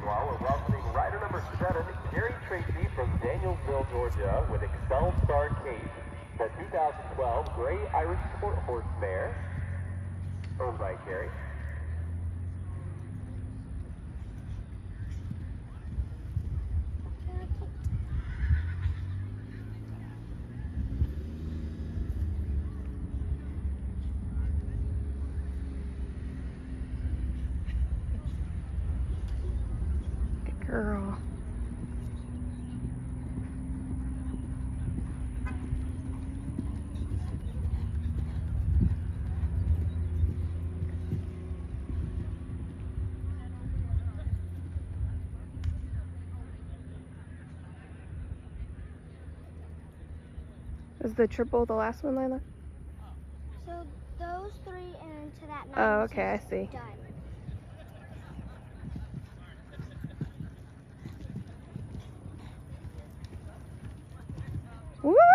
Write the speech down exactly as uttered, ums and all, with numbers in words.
Meanwhile, we're welcoming rider number seven, Gary Tracy from Danielsville, Georgia, with Excel Star Kate, the two thousand twelve Gray Irish Sport Horse Mare, owned by Gary. Girl. Is the triple the last one, Lila? So those three and to that nine. Oh, okay, I see. Done. Woo!